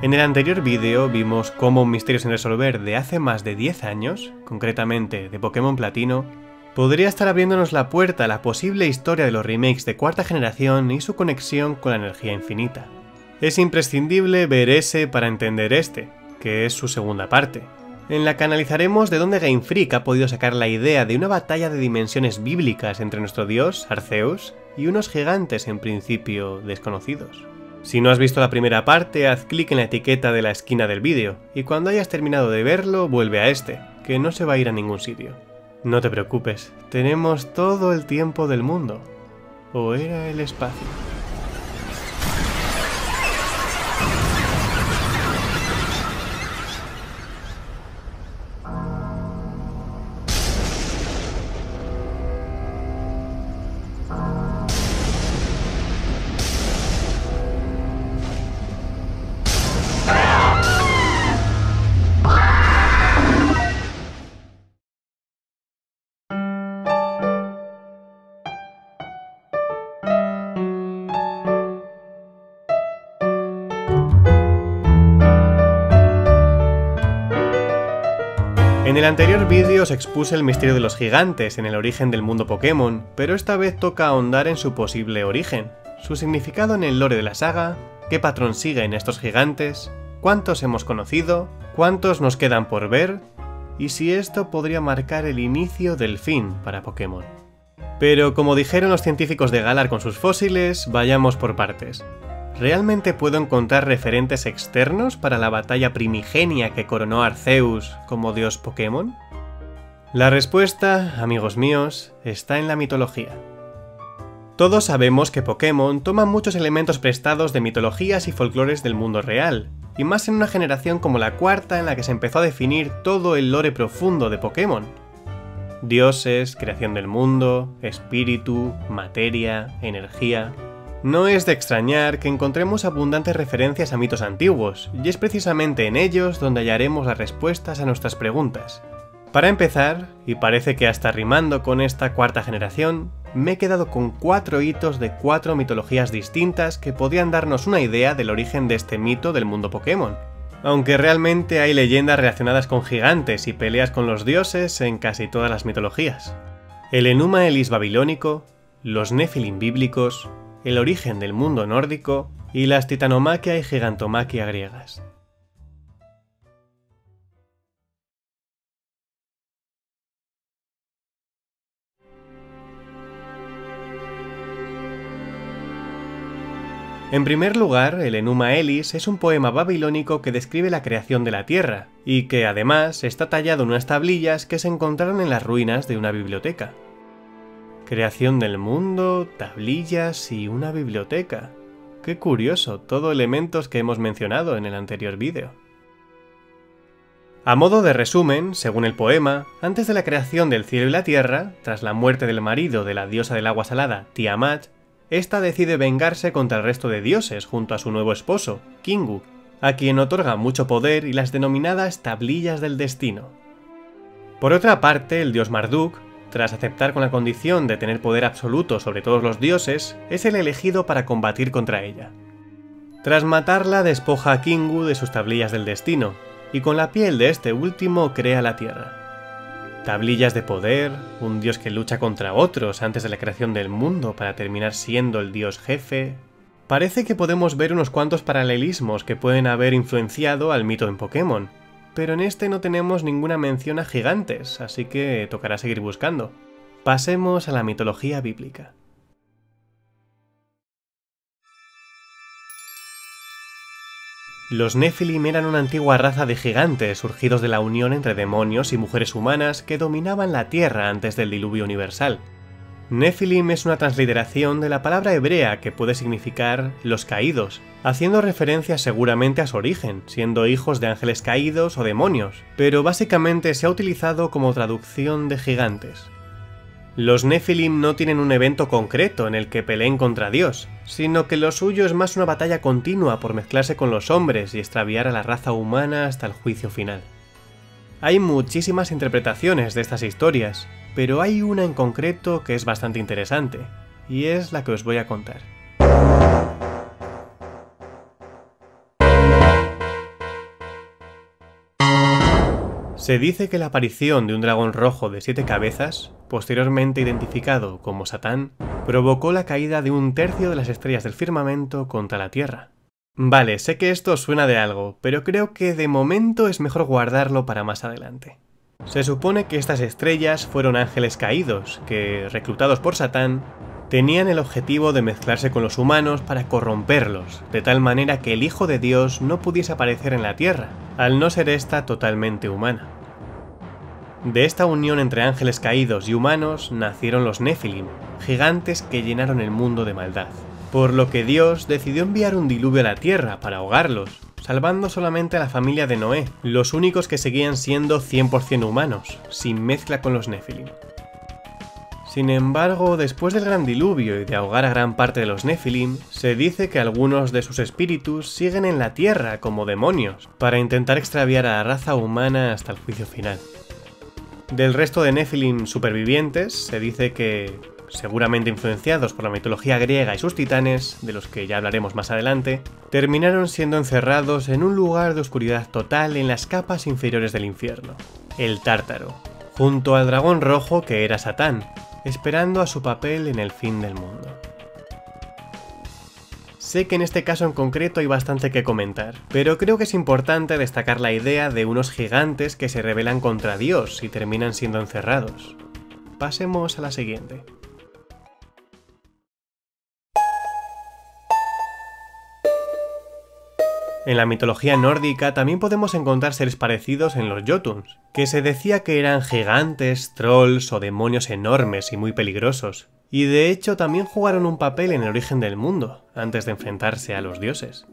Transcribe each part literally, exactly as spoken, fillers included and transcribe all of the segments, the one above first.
En el anterior vídeo vimos cómo un misterio sin resolver de hace más de diez años, concretamente de Pokémon Platino, podría estar abriéndonos la puerta a la posible historia de los remakes de cuarta generación y su conexión con la energía infinita. Es imprescindible ver ese para entender este, que es su segunda parte, en la que analizaremos de dónde Game Freak ha podido sacar la idea de una batalla de dimensiones bíblicas entre nuestro dios, Arceus, y unos gigantes en principio desconocidos. Si no has visto la primera parte, haz clic en la etiqueta de la esquina del vídeo, y cuando hayas terminado de verlo, vuelve a este, que no se va a ir a ningún sitio. No te preocupes, tenemos todo el tiempo del mundo. ¿O era el espacio? En el anterior vídeo os expuse el misterio de los gigantes en el origen del mundo Pokémon, pero esta vez toca ahondar en su posible origen, su significado en el lore de la saga, qué patrón siguen estos gigantes, cuántos hemos conocido, cuántos nos quedan por ver, y si esto podría marcar el inicio del fin para Pokémon. Pero como dijeron los científicos de Galar con sus fósiles, vayamos por partes. ¿Realmente puedo encontrar referentes externos para la batalla primigenia que coronó a Arceus como dios Pokémon? La respuesta, amigos míos, está en la mitología. Todos sabemos que Pokémon toma muchos elementos prestados de mitologías y folclores del mundo real, y más en una generación como la cuarta en la que se empezó a definir todo el lore profundo de Pokémon. Dioses, creación del mundo, espíritu, materia, energía... No es de extrañar que encontremos abundantes referencias a mitos antiguos, y es precisamente en ellos donde hallaremos las respuestas a nuestras preguntas. Para empezar, y parece que hasta rimando con esta cuarta generación, me he quedado con cuatro hitos de cuatro mitologías distintas que podrían darnos una idea del origen de este mito del mundo Pokémon, aunque realmente hay leyendas relacionadas con gigantes y peleas con los dioses en casi todas las mitologías. El Enuma Elis babilónico, los Nephilim bíblicos, el origen del mundo nórdico y las titanomaquia y gigantomaquia griegas. En primer lugar, el Enuma Elis es un poema babilónico que describe la creación de la Tierra, y que además está tallado en unas tablillas que se encontraron en las ruinas de una biblioteca. Creación del mundo, tablillas y una biblioteca. Qué curioso, todo elementos que hemos mencionado en el anterior vídeo. A modo de resumen, según el poema, antes de la creación del cielo y la tierra, tras la muerte del marido de la diosa del agua salada, Tiamat, esta decide vengarse contra el resto de dioses junto a su nuevo esposo, Kingu, a quien otorga mucho poder y las denominadas tablillas del destino. Por otra parte, el dios Marduk, tras aceptar con la condición de tener poder absoluto sobre todos los dioses, es el elegido para combatir contra ella. Tras matarla, despoja a Kingu de sus tablillas del destino, y con la piel de este último crea la Tierra. Tablillas de poder, un dios que lucha contra otros antes de la creación del mundo para terminar siendo el dios jefe... Parece que podemos ver unos cuantos paralelismos que pueden haber influenciado al mito en Pokémon, pero en este no tenemos ninguna mención a gigantes, así que tocará seguir buscando. Pasemos a la mitología bíblica. Los Nephilim eran una antigua raza de gigantes surgidos de la unión entre demonios y mujeres humanas que dominaban la Tierra antes del diluvio universal. Nephilim es una transliteración de la palabra hebrea que puede significar los caídos, haciendo referencia seguramente a su origen, siendo hijos de ángeles caídos o demonios, pero básicamente se ha utilizado como traducción de gigantes. Los Nephilim no tienen un evento concreto en el que peleen contra Dios, sino que lo suyo es más una batalla continua por mezclarse con los hombres y extraviar a la raza humana hasta el juicio final. Hay muchísimas interpretaciones de estas historias, pero hay una en concreto que es bastante interesante, y es la que os voy a contar. Se dice que la aparición de un dragón rojo de siete cabezas, posteriormente identificado como Satán, provocó la caída de un tercio de las estrellas del firmamento contra la Tierra. Vale, sé que esto suena de algo, pero creo que de momento es mejor guardarlo para más adelante. Se supone que estas estrellas fueron ángeles caídos, que, reclutados por Satán, tenían el objetivo de mezclarse con los humanos para corromperlos, de tal manera que el Hijo de Dios no pudiese aparecer en la Tierra, al no ser ésta totalmente humana. De esta unión entre ángeles caídos y humanos nacieron los Nephilim, gigantes que llenaron el mundo de maldad, por lo que Dios decidió enviar un diluvio a la Tierra para ahogarlos, salvando solamente a la familia de Noé, los únicos que seguían siendo cien por cien humanos, sin mezcla con los Nephilim. Sin embargo, después del gran diluvio y de ahogar a gran parte de los Nephilim, se dice que algunos de sus espíritus siguen en la Tierra como demonios, para intentar extraviar a la raza humana hasta el juicio final. Del resto de Nephilim supervivientes, se dice que, seguramente influenciados por la mitología griega y sus titanes, de los que ya hablaremos más adelante, terminaron siendo encerrados en un lugar de oscuridad total en las capas inferiores del infierno, el Tártaro, junto al dragón rojo que era Satán, esperando a su papel en el fin del mundo. Sé que en este caso en concreto hay bastante que comentar, pero creo que es importante destacar la idea de unos gigantes que se rebelan contra Dios y terminan siendo encerrados. Pasemos a la siguiente. En la mitología nórdica también podemos encontrar seres parecidos en los Jotuns, que se decía que eran gigantes, trolls o demonios enormes y muy peligrosos, y de hecho también jugaron un papel en el origen del mundo, antes de enfrentarse a los dioses.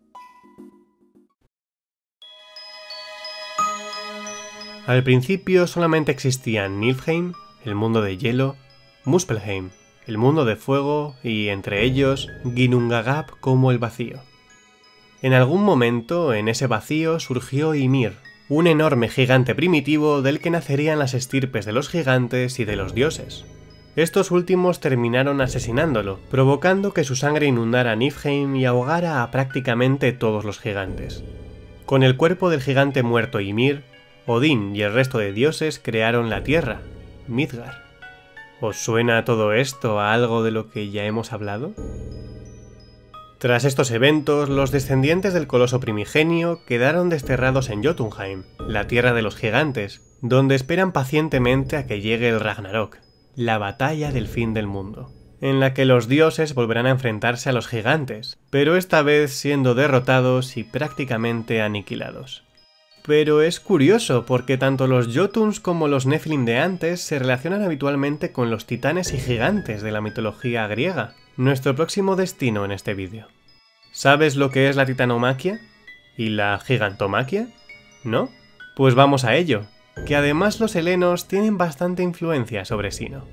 Al principio solamente existían Niflheim, el mundo de hielo, Muspelheim, el mundo de fuego, y entre ellos Ginnungagap como el vacío. En algún momento, en ese vacío, surgió Ymir, un enorme gigante primitivo del que nacerían las estirpes de los gigantes y de los dioses. Estos últimos terminaron asesinándolo, provocando que su sangre inundara Niflheim y ahogara a prácticamente todos los gigantes. Con el cuerpo del gigante muerto Ymir, Odín y el resto de dioses crearon la tierra, Midgard. ¿Os suena todo esto a algo de lo que ya hemos hablado? Tras estos eventos, los descendientes del coloso primigenio quedaron desterrados en Jotunheim, la tierra de los gigantes, donde esperan pacientemente a que llegue el Ragnarok, la batalla del fin del mundo, en la que los dioses volverán a enfrentarse a los gigantes, pero esta vez siendo derrotados y prácticamente aniquilados. Pero es curioso porque tanto los Jotuns como los Nephilim de antes se relacionan habitualmente con los titanes y gigantes de la mitología griega, nuestro próximo destino en este vídeo. ¿Sabes lo que es la titanomaquia? ¿Y la gigantomaquia? ¿No? Pues vamos a ello, que además los helenos tienen bastante influencia sobre Sino.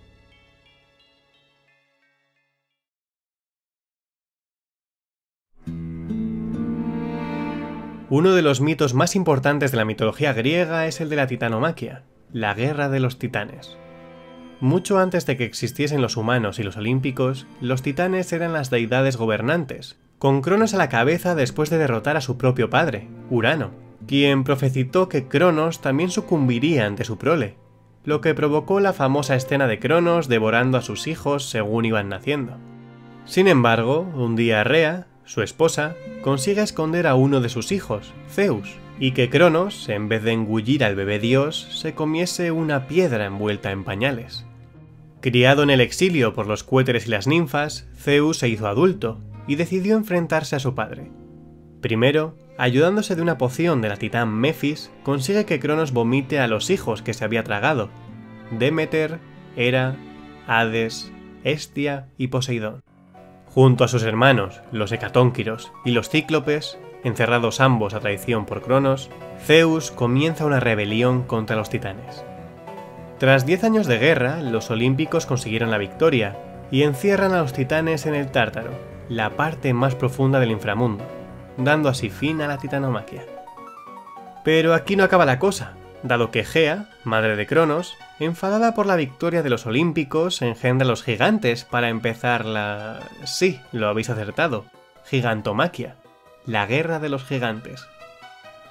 Uno de los mitos más importantes de la mitología griega es el de la titanomaquia, la guerra de los titanes. Mucho antes de que existiesen los humanos y los olímpicos, los titanes eran las deidades gobernantes, con Cronos a la cabeza después de derrotar a su propio padre, Urano, quien profetizó que Cronos también sucumbiría ante su prole, lo que provocó la famosa escena de Cronos devorando a sus hijos según iban naciendo. Sin embargo, un día Rea, su esposa, consigue esconder a uno de sus hijos, Zeus, y que Cronos, en vez de engullir al bebé dios, se comiese una piedra envuelta en pañales. Criado en el exilio por los cuéteres y las ninfas, Zeus se hizo adulto y decidió enfrentarse a su padre. Primero, ayudándose de una poción de la titán Mephis, consigue que Cronos vomite a los hijos que se había tragado, Demeter, Hera, Hades, Hestia y Poseidón. Junto a sus hermanos, los hecatónquiros y los cíclopes, encerrados ambos a traición por Cronos, Zeus comienza una rebelión contra los titanes. Tras diez años de guerra, los olímpicos consiguieron la victoria y encierran a los titanes en el Tártaro, la parte más profunda del inframundo, dando así fin a la titanomaquia. Pero aquí no acaba la cosa, dado que Gea, madre de Cronos, enfadada por la victoria de los olímpicos, engendra a los gigantes para empezar la... sí, lo habéis acertado, gigantomaquia, la guerra de los gigantes.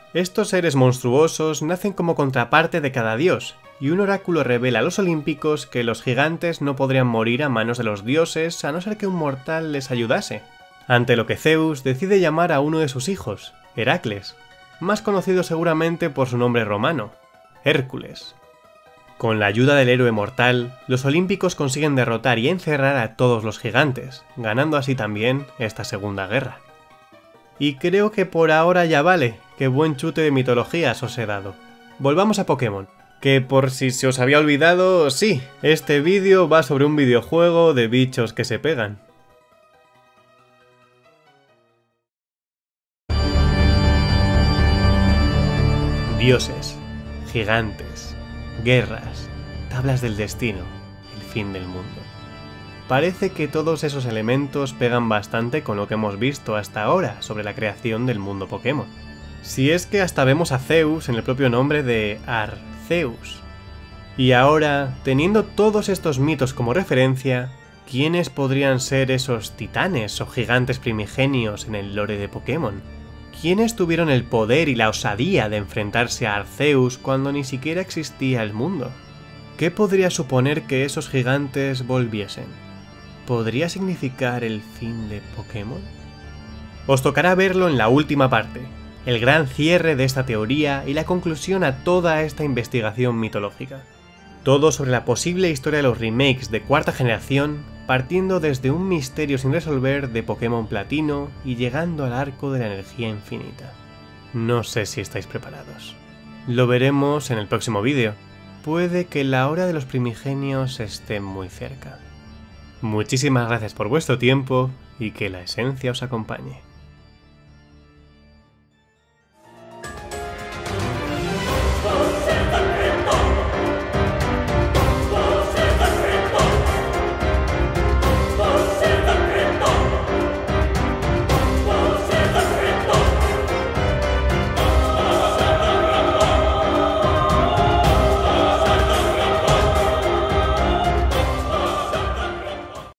Estos seres monstruosos nacen como contraparte de cada dios, y un oráculo revela a los olímpicos que los gigantes no podrían morir a manos de los dioses a no ser que un mortal les ayudase. Ante lo que Zeus decide llamar a uno de sus hijos, Heracles, más conocido seguramente por su nombre romano, Hércules. Con la ayuda del héroe mortal, los olímpicos consiguen derrotar y encerrar a todos los gigantes, ganando así también esta segunda guerra. Y creo que por ahora ya vale, qué buen chute de mitologías os he dado. Volvamos a Pokémon, que por si se os había olvidado, sí, este vídeo va sobre un videojuego de bichos que se pegan. Dioses, gigantes, guerras, tablas del destino, el fin del mundo. Parece que todos esos elementos pegan bastante con lo que hemos visto hasta ahora sobre la creación del mundo Pokémon. Si es que hasta vemos a Zeus en el propio nombre de Arceus. Y ahora, teniendo todos estos mitos como referencia, ¿quiénes podrían ser esos titanes o gigantes primigenios en el lore de Pokémon? ¿Quiénes tuvieron el poder y la osadía de enfrentarse a Arceus cuando ni siquiera existía el mundo? ¿Qué podría suponer que esos gigantes volviesen? ¿Podría significar el fin de Pokémon? Os tocará verlo en la última parte, el gran cierre de esta teoría y la conclusión a toda esta investigación mitológica. Todo sobre la posible historia de los remakes de cuarta generación, partiendo desde un misterio sin resolver de Pokémon Platino y llegando al arco de la energía infinita. No sé si estáis preparados. Lo veremos en el próximo vídeo. Puede que la hora de los primigenios esté muy cerca. Muchísimas gracias por vuestro tiempo y que la esencia os acompañe.